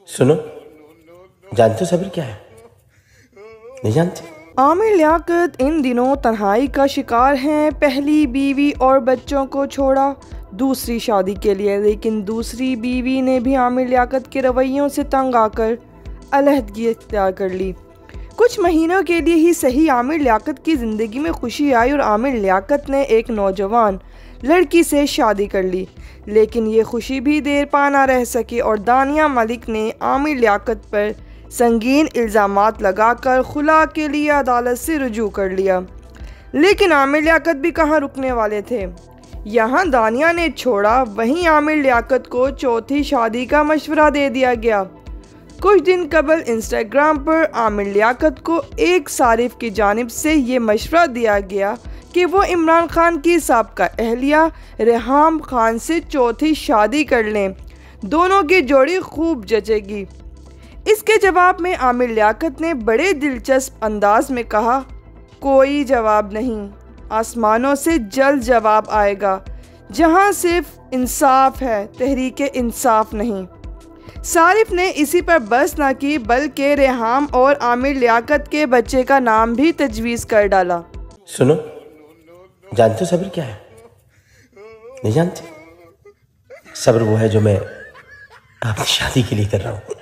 सुनो, जानते हो सब्र क्या है? नहीं जानते? आमिर लियाकत इन दिनों तन्हाई का शिकार हैं। पहली बीवी और बच्चों को छोड़ा दूसरी शादी के लिए, लेकिन दूसरी बीवी ने भी आमिर लियाकत के रवैयों से तंग आकर अलहदगी इख्तियार कर ली। कुछ महीनों के लिए ही सही आमिर लियाकत की ज़िंदगी में खुशी आई और आमिर लियाकत ने एक नौजवान लड़की से शादी कर ली, लेकिन ये खुशी भी देर पा ना रह सकी और दानिया मलिक ने आमिर लियाकत पर संगीन इल्ज़ामात लगाकर खुला के लिए अदालत से रुजू कर लिया। लेकिन आमिर लियाकत भी कहाँ रुकने वाले थे। यहाँ दानिया ने छोड़ा, वहीं आमिर लियाकत को चौथी शादी का मशवरा दे दिया गया। कुछ दिन कबल इंस्टाग्राम पर आमिर लियाकत को एक सारिफ की जानिब से ये मशवरा दिया गया कि वो इमरान खान की साबका अहलिया रेहाम खान से चौथी शादी कर लें, दोनों की जोड़ी खूब जचेगी। इसके जवाब में आमिर लियाकत ने बड़े दिलचस्प अंदाज में कहा, कोई जवाब नहीं, आसमानों से जल्द जवाब आएगा, जहां सिर्फ इंसाफ है, तहरीक इंसाफ नहीं। सारिफ ने इसी पर बस न की, बल्कि रेहाम और आमिर लियाकत के बच्चे का नाम भी तजवीज़ कर डाला। सुनो, जानते हो सब्र क्या है? नहीं जानते? सब्र वो है जो मैं अपनी शादी के लिए कर रहा हूँ।